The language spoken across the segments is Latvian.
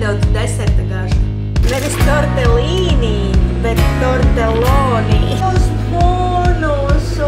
nedaudz deserta garša. Nevis tortellīni, bet tortelloni. Uz bonusu!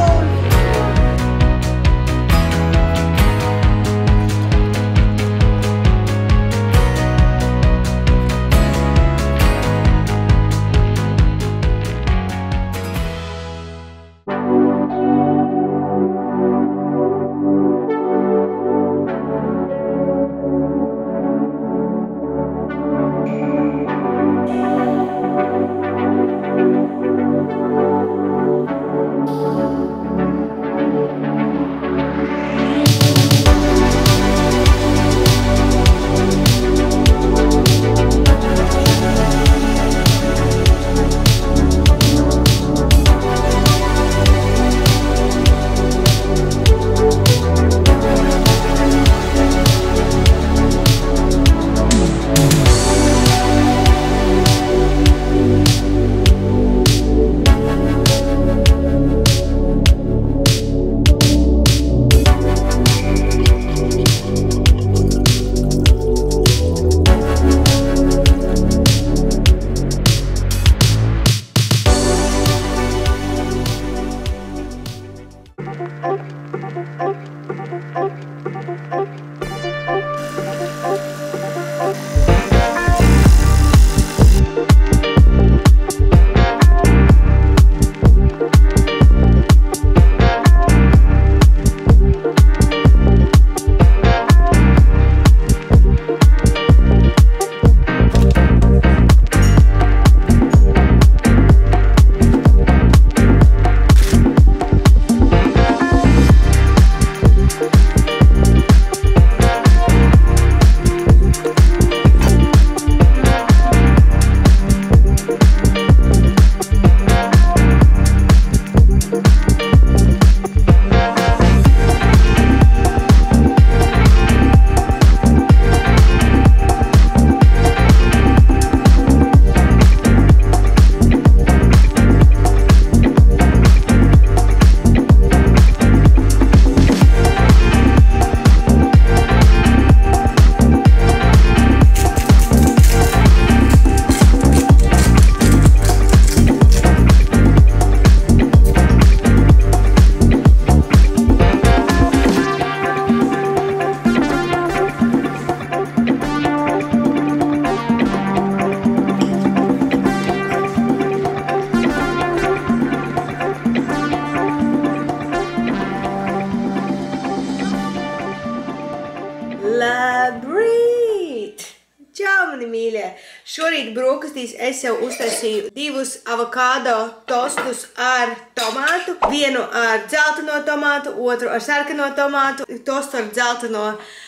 Labrīt! Čau, mani mīļie! Šorīt brokastīs es jau uztaisīju 2 avokado tostus ar tomātu. Vienu ar dzelteno tomātu, otru ar sarkano tomātu. Tostu ar dzelteno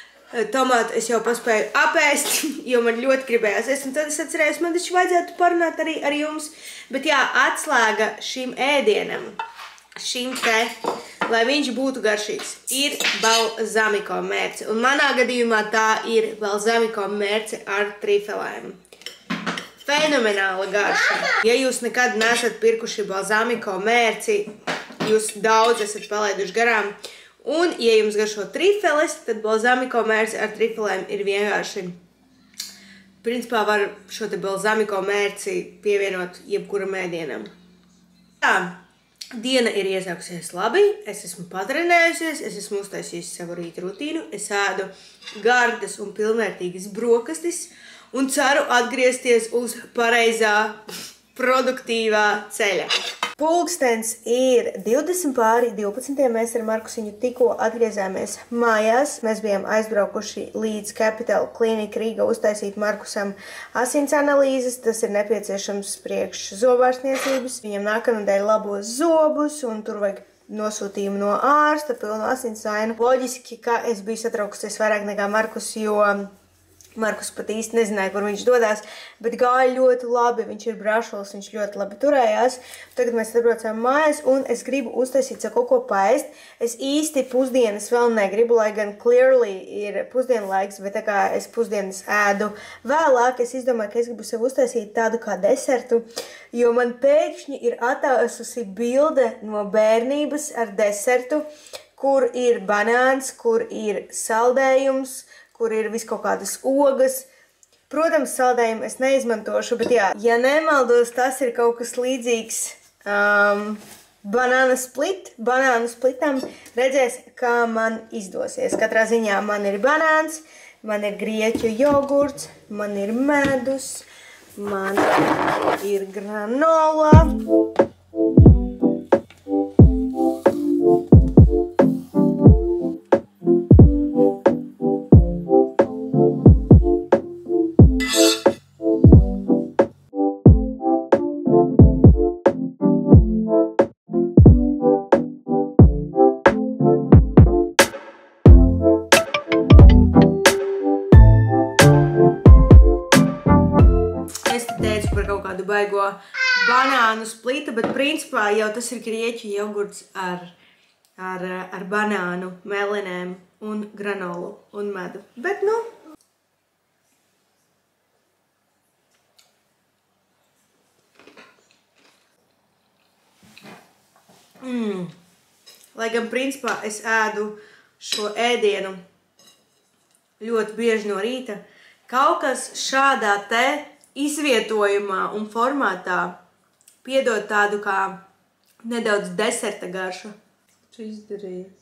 tomātu es jau paspēju apēst, jo man ļoti gribējās. Un tad es atcerējos, man taču vajadzētu parunāt arī ar jums. Bet jā, atslēga šim ēdienam, šim te, lai viņš būtu garšīgs, ir balzamiko mērce. Un manā gadījumā tā ir balzamiko mērce ar trifelēm. Fenomenāla garša. Ja jūs nekad nesat pirkuši balzamiko mērci, jūs daudz esat palaiduši garām. Un, ja jums garšo trifeles, tad balzamiko mērce ar trifelēm ir vienkārši. Principā var šo te balzamiko mērci pievienot jebkuram ēdienam. Tā. Diena ir iesākusies labi, es esmu patrenējusies, es esmu uztaisījusi savu rīta rutīnu, es ēdu gardas un pilnvērtīgas brokastis un ceru atgriezties uz pareizā, produktīvā ceļa. Pulkstens ir 11:12. Mēs ar Markusiņu tikko atgriezāmies mājās. Mēs bijām aizbraukuši līdz Capital Clinic Rīga uztaisīt Markusam asins analīzes. Tas ir nepieciešams priekš zobārstniecības. Viņam nākamnedēļ labos zobus un tur vajag nosūtījumu no ārsta, pilnu asinsvainu. Loģiski, ka es biju satraukusies vairāk nekā Markus, jo Markus pat īsti nezināja, kur viņš dodās, bet gāja ļoti labi, viņš ir brašols, viņš ļoti labi turējās. Tagad mēs atbraucām mājās un es gribu uztaisīt kaut ko paēst. Es īsti pusdienas vēl negribu, lai gan clearly ir pusdienlaiks, bet tā kā es pusdienas ēdu vēlāk, es izdomāju, ka es gribu sev uztaisīt tādu kā desertu, jo man pēkšņi ir attaususi bilde no bērnības ar desertu, kur ir banāns, kur ir saldējums, kur ir vis kaut kādas ogas, Protams, saldējumu es neizmantošu, bet jā, ja nemaldos, tas ir kaut kas līdzīgs banānu splitam. Redzēs, kā man izdosies. Katrā ziņā man ir banāns, man ir grieķu jogurts, man ir medus, man ir granola. Baigo banānu splitu, bet principā jau tas ir grieķu jogurts ar banānu melinēm un granolu un medu. Bet, nu... Lai gan principā es ēdu šo ēdienu ļoti bieži no rīta, kaut kas šādā te izvietojumā un formātā piedod tādu kā nedaudz deserta garšu. Tu izdarījies?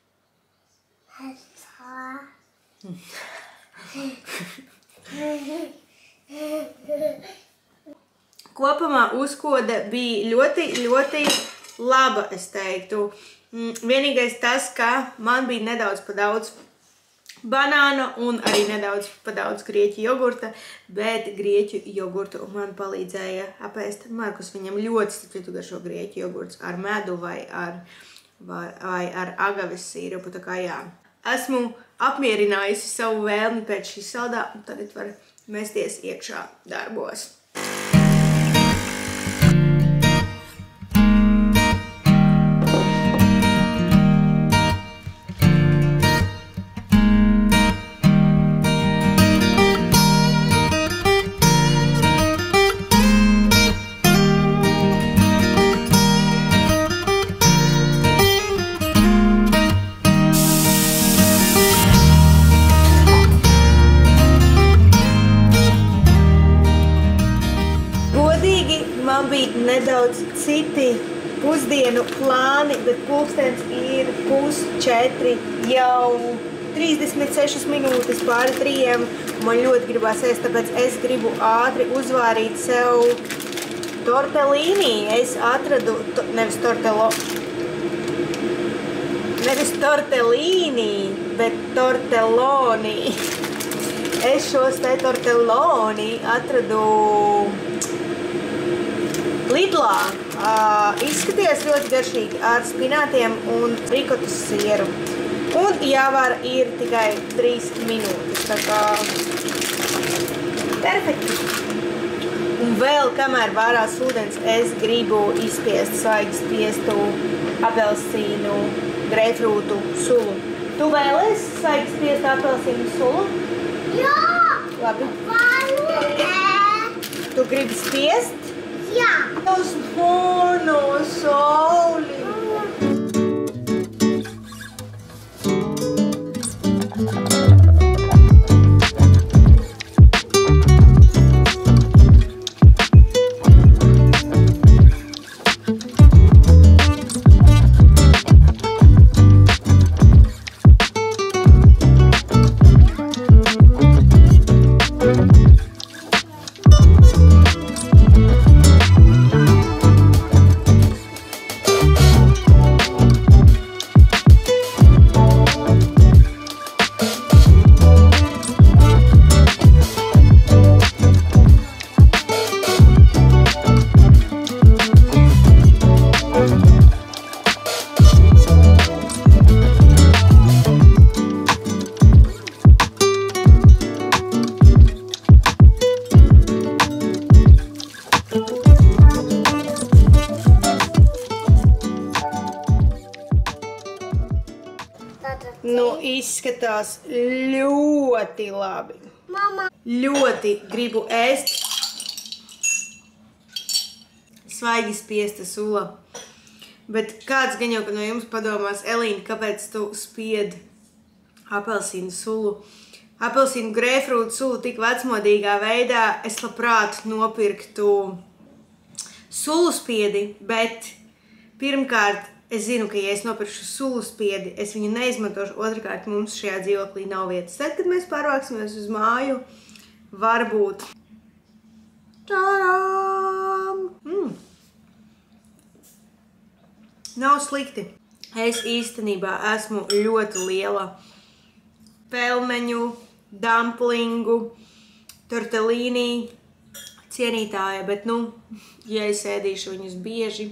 Kopumā uzkoda bija ļoti, ļoti laba, es teiktu. Vienīgais tas, ka man bija nedaudz pa daudz banāna un arī nedaudz pa daudz grieķu jogurta, bet grieķu jogurtu man palīdzēja apēst Markus. Viņam ļoti stipri garšo grieķu jogurts ar medu vai ar agaves sīrupu, tā kā jā. Esmu apmierinājusi savu vēlmi pēc šī saldā, un tagad var mesties iekšā darbos. Man bija nedaudz citi pusdienu plāni, bet pulkstens ir 3:30, jau 36 minūtes pāri 3. Man ļoti gribās ēst, tāpēc es gribu ātri uzvārīt sev tortellīni. Es atradu, nevis tortellīni, bet tortelloni. Es šos te tortelloni atradu Lidlā. Izskatījās ļoti garšīgi ar spinātiem un rikotas sieru. Un jāvar ir tikai 3 minūtes, tā kā perfekti. Un vēl, kamēr vārās ūdens, es gribu izspiest svaigi spiestu apelsīnu greifrūtu sulu. Tu vēlies svaigi spiestu apelsīnu sulu? Jā! Labi. Tu gribi spiest? Jā! Uz mono sauli! Nu, izskatās ļoti labi. Mama. Ļoti gribu ēst svaigi spiesta sula. Bet kāds gan jau no jums padomās, Elīna, kāpēc tu spied apelsīnu sulu apelsīnu grēfrūtu sulu tik vecmodīgā veidā, es labprāt nopirktu suluspiedi, bet pirmkārt, es zinu, ka ja es nopirkšu suluspiedi, es viņu neizmantošu, otrkārt mums šajā dzīvoklī nav vietas. Tad, kad mēs pārvāksimies uz māju, varbūt. Tārām! Nav slikti. Es īstenībā esmu ļoti liela pelmeņu, dumplingu, tortellīni cienītāja, bet, ja es ēdīšu viņus bieži.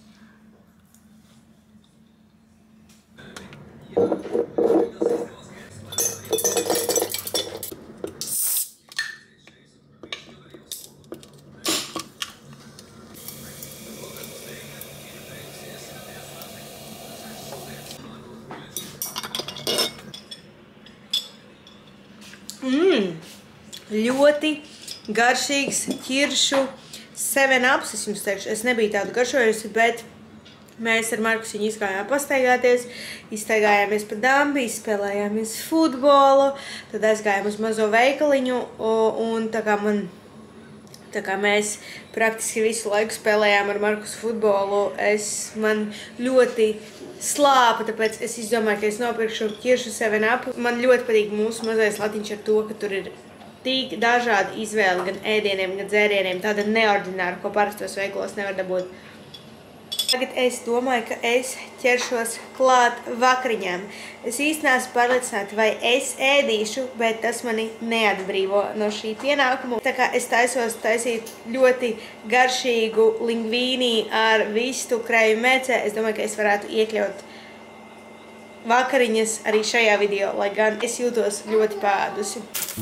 Ļoti garšīgs ķiršu 7-ups, es jums teikšu, es nebiju tādu garšojusi, bet mēs ar Markus viņu izgājām pastaigāties, izstaigājāmies pa dambi, izspēlējāmies futbolu, tad aizgājām uz mazo veikaliņu, un tā kā mēs praktiski visu laiku spēlējām ar Markus futbolu, man ļoti slāpa, tāpēc es izdomāju, ka es nopirkšu ķiršu 7-up. Man ļoti patīk mūsu mazais latiņš ar to, ka tur ir tik dažādi izvēli gan ēdieniem, gan dzērieniem, tāda neordināra, ko parastos veikalos nevar dabūt. Tagad es domāju, ka es ķeršos klāt vakariņām. Es īsti neesmu pārliecināta, vai es ēdīšu, bet tas mani neatbrīvo no šī pienākuma. Tā kā es taisos taisīt ļoti garšīgu lingvīni ar vistu kreju mērcē, es domāju, ka es varētu iekļaut vakariņas arī šajā video, lai gan es jūtos ļoti pādusi.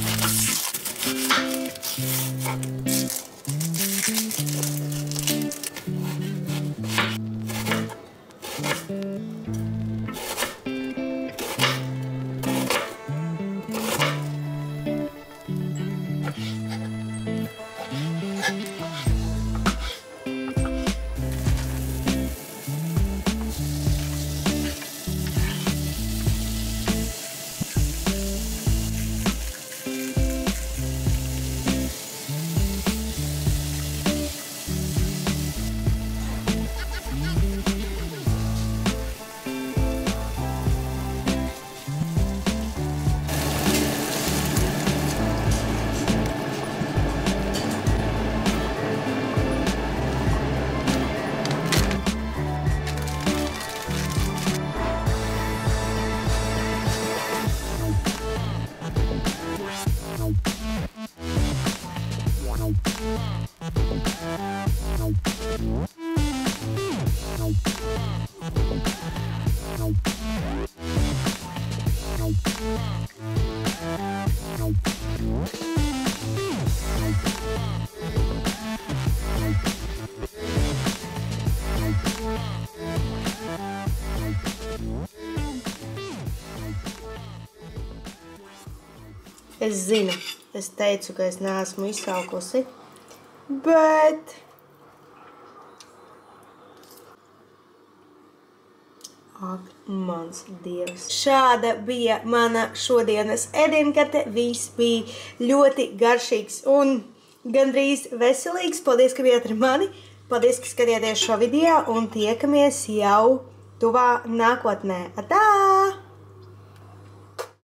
Es zinu, es teicu, ka es neesmu izsalkusi, bet ak, mans Dievs. Šāda bija mana šodienas ēdienkarte. Viss bija ļoti garšīgs un gandrīz veselīgs. Paldies, ka bijāt ar mani. Paldies, ka skatījāties šo video un tiekamies jau tuvā nākotnē. Atā!